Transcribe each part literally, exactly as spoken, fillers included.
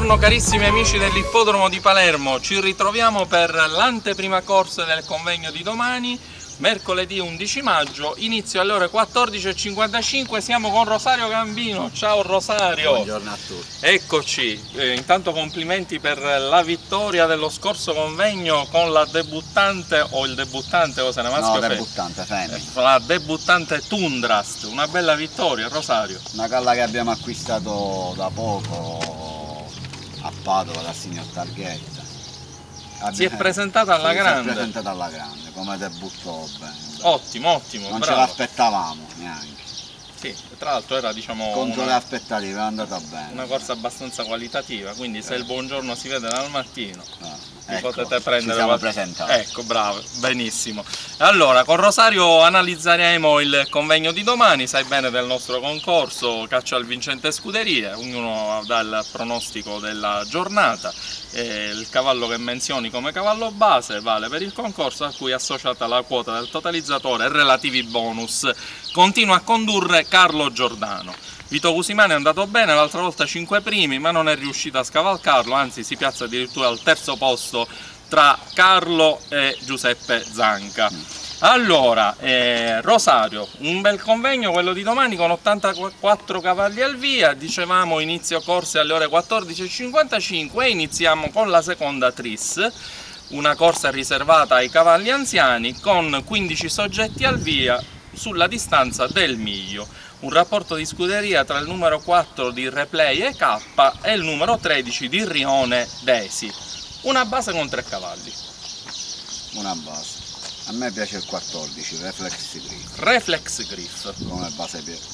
Buongiorno carissimi amici dell'ippodromo di Palermo, ci ritroviamo per l'anteprima corsa del convegno di domani, mercoledì undici maggio, inizio alle ore quattordici e cinquantacinque, siamo con Rosario Gambino. Ciao Rosario! Buongiorno a tutti! Eccoci, eh, intanto complimenti per la vittoria dello scorso convegno con la debuttante, o il debuttante, cosa ne maschio? No, debuttante, femmina. La debuttante Tundrast, una bella vittoria Rosario. Una galla che abbiamo acquistato da poco a Padova dal signor Targhetta. Abbiamo... Si è presentata alla sì, grande. Si è presentata alla grande, come debutto bene. Ottimo, ottimo, non bravo. Ce l'aspettavamo neanche. Sì, tra l'altro era diciamo contro una, le aspettative, è andata bene. Una corsa abbastanza qualitativa, quindi se il buongiorno si vede dal mattino, ah, vi ecco, potete prendere. Ci siamo presentati. Ecco, bravo, benissimo. Allora, con Rosario analizzeremo il convegno di domani, sai bene del nostro concorso Caccia al Vincente Scuderie, ognuno dà il pronostico della giornata. E il cavallo che menzioni come cavallo base vale per il concorso, a cui è associata la quota del totalizzatore e relativi bonus. Continua a condurre Carlo Giordano. Vito Cusimano è andato bene, l'altra volta cinque primi, ma non è riuscito a scavalcarlo, anzi si piazza addirittura al terzo posto tra Carlo e Giuseppe Zanca. Allora, eh, Rosario, un bel convegno quello di domani con ottantaquattro cavalli al via, dicevamo inizio corse alle ore quattordici e cinquantacinque e iniziamo con la seconda tris, una corsa riservata ai cavalli anziani con quindici soggetti al via sulla distanza del miglio. Un rapporto di scuderia tra il numero quattro di Replay E K e il numero tredici di Rione Desi. Una base con tre cavalli. Una base. A me piace il quattordici, Reflex Griff. Reflex Griff. Come base piace.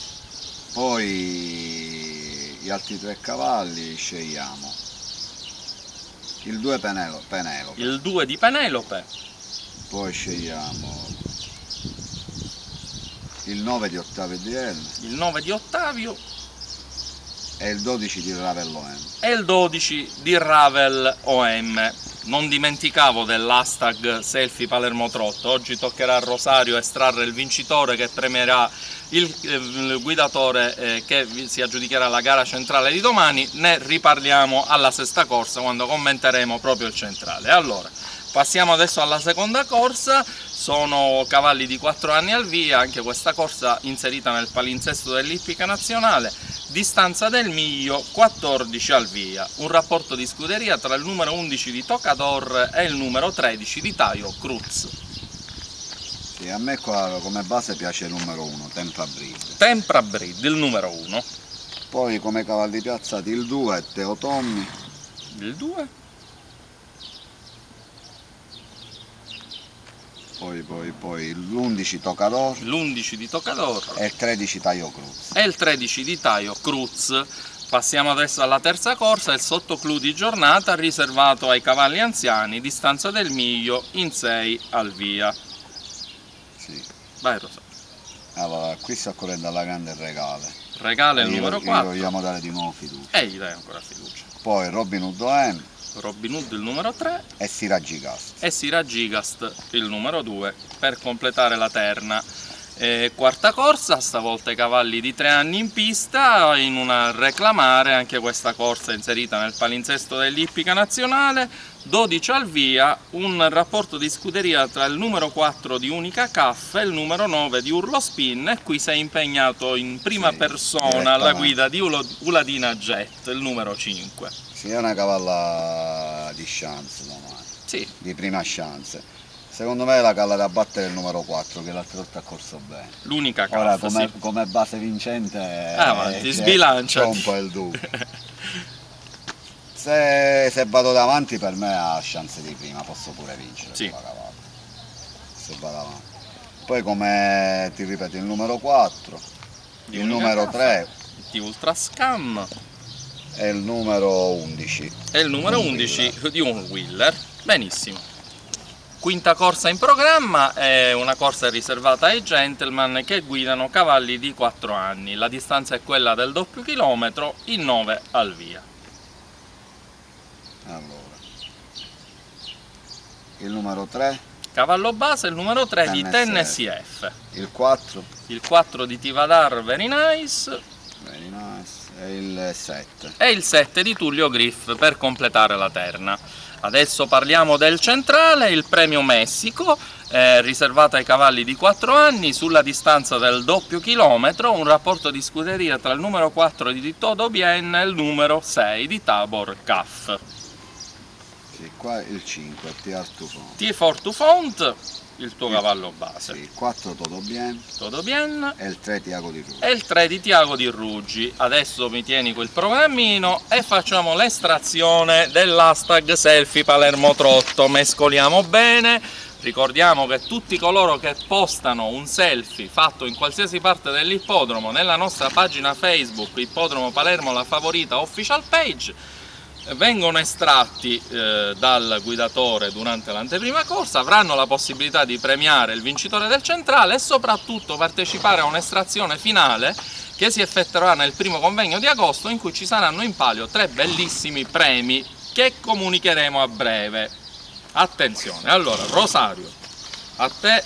Poi gli altri tre cavalli scegliamo. Il due Penelo, Penelope. Il due di Penelope. Poi scegliamo il nove di Ottavio D L. Il nove di Ottavio. E il dodici di Ravel O M. E il dodici di Ravel O M. Non dimenticavo dell'hashtag Selfie Palermo Trotto. Oggi toccherà a Rosario estrarre il vincitore che premierà il, il guidatore eh, che si aggiudicherà la gara centrale di domani. Ne riparliamo alla sesta corsa quando commenteremo proprio il centrale. Allora, passiamo adesso alla seconda corsa. Sono cavalli di quattro anni al via, anche questa corsa inserita nel palinsesto dell'Ippica Nazionale. Distanza del miglio quattordici al via, un rapporto di scuderia tra il numero undici di Tocador e il numero tredici di Taio Cruz. Sì, a me qua come base piace il numero uno, Tempra Breed. Tempra Breed, il numero uno. Poi come cavalli piazzati il due, Teo Tommy. Il due. Poi, poi, poi l'undici Tocador. L'undici di Tocador. E il tredici Taio Cruz. E il tredici di Taio Cruz. Passiamo adesso alla terza corsa, il sottoclù di giornata riservato ai cavalli anziani, distanza del miglio in sei al via. Sì. Vai Rosario. Allora, qui sta correndo alla grande Regale. Regale il io, numero gli quattro. vogliamo dare di nuovo fiducia. E gli dai ancora fiducia. Poi Robin Hood O M. Robin Hood il numero tre. E Siraggi Gast. E Siragigast il numero due per completare la terna. E quarta corsa, stavolta i cavalli di tre anni in pista, in una reclamare, anche questa corsa inserita nel palinsesto dell'Ippica Nazionale, dodici al via, un rapporto di scuderia tra il numero quattro di Unica Caff e il numero nove di Urlo Spin, e qui sei impegnato in prima sì, persona alla guida di Uladina Jet, il numero cinque. Sì, è una cavalla di chance domani, sì. Di prima chance. Secondo me è la cavalla da battere il numero quattro, che l'altra volta ha corso bene. L'Unica Caff. Ora come, sì. come base vincente avanti, eh, sbilancia un po' il dubbio. se, se vado davanti per me ha chance di prima, posso pure vincere sì. Con la cavalla. Se vado avanti. Poi come ti ripeto il numero quattro, di il numero tre di Ultra Scam. E il numero undici. E il numero undici di un Wheeler. Benissimo. Quinta corsa in programma è una corsa riservata ai gentleman che guidano cavalli di quattro anni. La distanza è quella del doppio chilometro, in nove al via. Allora. Il numero tre. Cavallo base, il numero tre di Tennessee F. Il quattro. Il quattro di Tivadar Very Nice. Very nice. E il sette. E il sette di Tullio Griff per completare la terna. Adesso parliamo del centrale, il premio Messico, eh, riservato ai cavalli di quattro anni, sulla distanza del doppio chilometro, un rapporto di scuderia tra il numero quattro di Todo Bien e il numero sei di Tabor Caff. Sì, qua il cinque, Tiar Tufont. T for Tufont, il tuo cavallo base. Sì, quattro Todo Bien. Todo Bien. E il tre Tiago di Ruggi. E il tre di Tiago di Ruggi. Adesso mi tieni quel programmino e facciamo l'estrazione dell'hashtag selfie Palermo Trotto. Mescoliamo bene. Ricordiamo che tutti coloro che postano un selfie fatto in qualsiasi parte dell'ippodromo nella nostra pagina Facebook Ippodromo Palermo La Favorita Official Page vengono estratti eh, dal guidatore durante l'anteprima corsa, avranno la possibilità di premiare il vincitore del centrale e soprattutto partecipare a un'estrazione finale che si effettuerà nel primo convegno di agosto, in cui ci saranno in palio tre bellissimi premi che comunicheremo a breve. Attenzione, allora Rosario, a te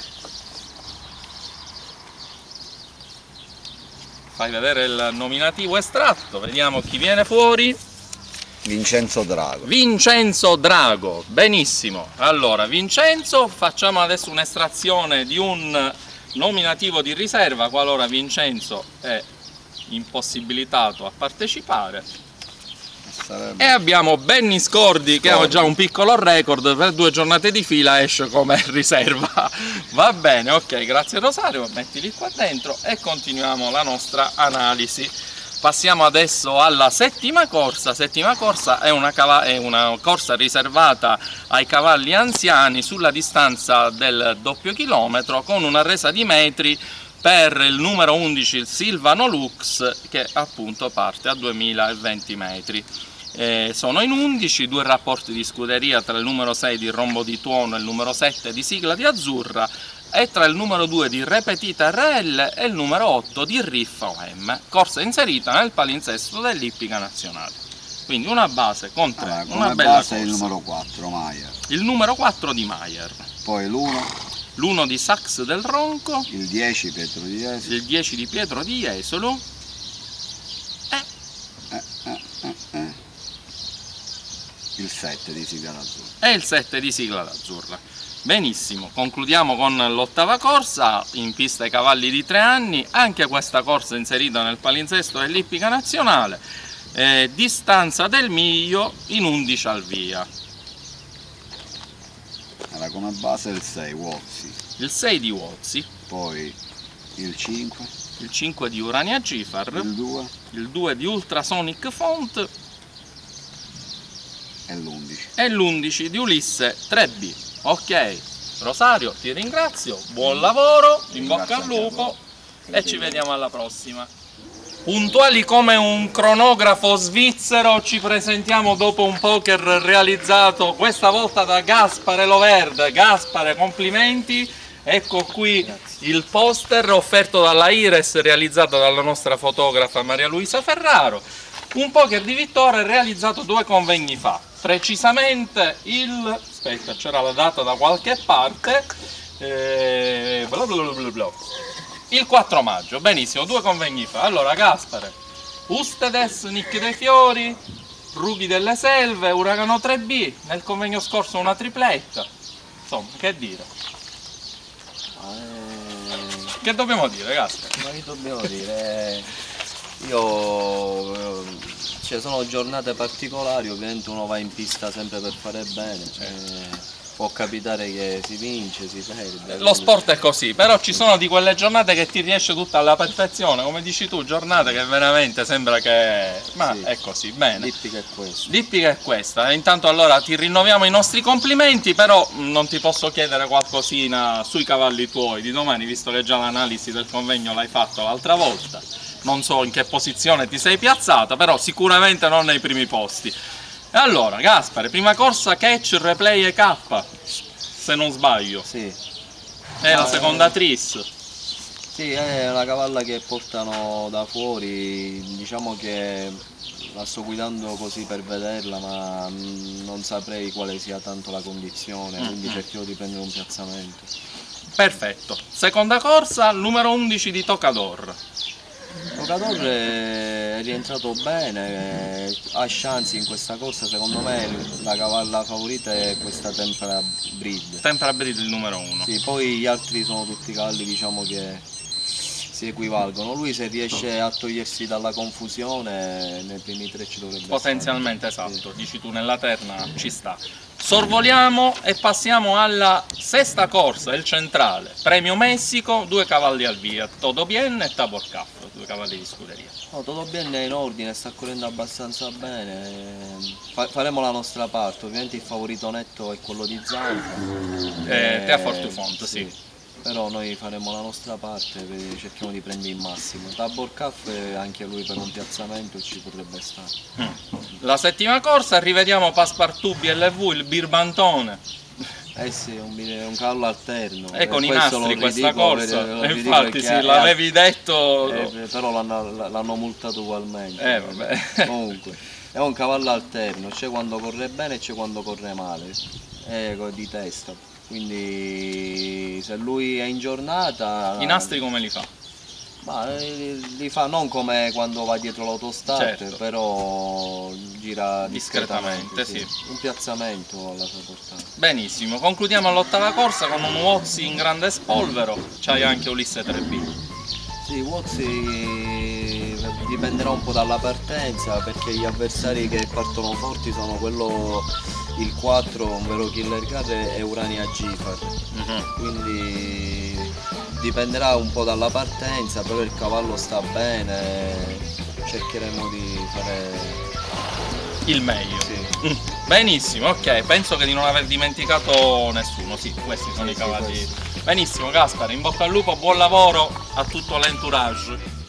fai vedere il nominativo estratto, vediamo chi viene fuori. Vincenzo Drago. Vincenzo Drago, benissimo. Allora, Vincenzo, facciamo adesso un'estrazione di un nominativo di riserva qualora Vincenzo è impossibilitato a partecipare. Sarebbe... E abbiamo Benny Scordi che ha già un piccolo record, per due giornate di fila esce come riserva. Va bene, ok, grazie Rosario, mettili qua dentro e continuiamo la nostra analisi. Passiamo adesso alla settima corsa. Settima corsa è una, è una corsa riservata ai cavalli anziani sulla distanza del doppio chilometro, con una resa di metri per il numero undici, il Silvano Lux, che appunto parte a duemilaventi metri. Eh, sono in undici, due rapporti di scuderia tra il numero sei di Rombo di Tuono e il numero sette di Sigla di Azzurra, e tra il numero due di Repetita R L e il numero otto di Riffa O M, corsa inserita nel palinsesto dell'Ippica Nazionale. Quindi una base con tre, allora, una come bella base corsa. Il numero quattro, Maier. Il numero quattro di Maier. Poi l'uno. L'uno di Sax del Ronco. Il dieci Pietro di Jesolo. Il dieci di Pietro di Jesolo. E... Eh, eh, eh, eh. Il sette di Sigla d'Azzurra. E il sette di Sigla d'Azzurra. Benissimo, concludiamo con l'ottava corsa in pista ai cavalli di tre anni, anche questa corsa inserita nel palinsesto dell'Ippica Nazionale, eh, distanza del miglio in undici al via. Allora, come base il sei, Wozzi. Il sei di Wozzi. Poi il cinque. Il cinque di Urania Gifar. Il due. Il due di Ultrasonic Font. E l'undici. E l'undici di Ulisse tre B. Ok, Rosario, ti ringrazio, buon lavoro, in bocca al lupo e ci vediamo alla prossima. Puntuali come un cronografo svizzero ci presentiamo dopo un poker realizzato questa volta da Gaspare Loverde. Gaspare, complimenti, ecco qui il poster offerto dalla Ires realizzato dalla nostra fotografa Maria Luisa Ferraro. Un poker di vittoria realizzato due convegni fa, precisamente il... aspetta, c'era la data da qualche parte, eh, bla bla bla bla, il quattro maggio, benissimo, due convegni fa. Allora, Gaspare, Ustedes, Nicchi dei Fiori, Rughi delle Selve, Uragano tre B, nel convegno scorso una tripletta, insomma, che dire? Eh... Che dobbiamo dire, Gaspare? Ma che dobbiamo dire? Io, cioè, sono giornate particolari, ovviamente uno va in pista sempre per fare bene, eh, può capitare che si vince, si perde. Lo sport è così, però ci sono di quelle giornate che ti riesce tutta alla perfezione, come dici tu, giornate che veramente sembra che... ma sì, è così, bene. L'ippica è questa. L'ippica è questa, intanto allora ti rinnoviamo i nostri complimenti, però non ti posso chiedere qualcosina sui cavalli tuoi di domani, visto che già l'analisi del convegno l'hai fatto l'altra volta. Non so in che posizione ti sei piazzata, però sicuramente non nei primi posti. E allora, Gaspare, prima corsa catch, replay e K, se non sbaglio. Sì. È la Ah, seconda eh. tris. Sì, è una cavalla che portano da fuori, diciamo che la sto guidando così per vederla, ma non saprei quale sia tanto la condizione, quindi Mm-hmm. cercherò di prendere un piazzamento. Perfetto. Seconda corsa, numero undici di Tocador. Tocador è è rientrato bene, eh, ha chance in questa corsa, secondo me la cavalla favorita è questa Tempera Breed. Tempera Breed il numero uno. Sì, poi gli altri sono tutti cavalli, diciamo, che si equivalgono. Lui, se riesce a togliersi dalla confusione, nei primi tre ci dovrebbe Potenzialmente, stare. esatto, Sì. dici tu, nella terna ci sta. Sorvoliamo e passiamo alla sesta corsa, il centrale. Premio Messico, due cavalli al via, Todo Bien e Tabor Caff, due cavalli di scuderia. No, tutto bene, è in ordine, sta correndo abbastanza bene. ehm, fa- faremo la nostra parte, ovviamente il favorito netto è quello di Zanfa. Eh, Eh, Tea Fortufont, sì. Però noi faremo la nostra parte e cerchiamo di prendere il massimo. Tabor Caff, anche lui per un piazzamento ci potrebbe stare. Mm. La settima corsa, rivediamo Passepartout B L V, il Birbantone. Eh sì, è un, è un cavallo alterno. E con i questo nastri lo questa ridico, corsa, lo e ridico infatti perché sì, è- l'avevi detto. eh, però l'hanno, l'hanno multato ugualmente. Eh, vabbè. Comunque, è un cavallo alterno, c'è quando corre bene e c'è quando corre male. È co- di testa. Quindi se lui è in giornata. I nastri come li fa? Ma eh, li fa non come quando va dietro l'autostart, Certo. però gira Discretamente, discretamente, sì. Un piazzamento alla sua portata. Benissimo, concludiamo l'ottava corsa con un Wozzy in grande spolvero, c'hai anche Ulisse tre B. Sì, Wozzy dipenderà un po' dalla partenza, perché gli avversari che partono forti sono quello, il quattro, un vero killer car, e Urania Gifar. Quindi dipenderà un po' dalla partenza, però il cavallo sta bene, cercheremo di fare Il meglio. sì. Mm, Benissimo, ok, penso che di non aver dimenticato nessuno, sì, questi sono Sì, i sì, cavalli. questi. Benissimo, Gaspare, in bocca al lupo, buon lavoro a tutto l'entourage.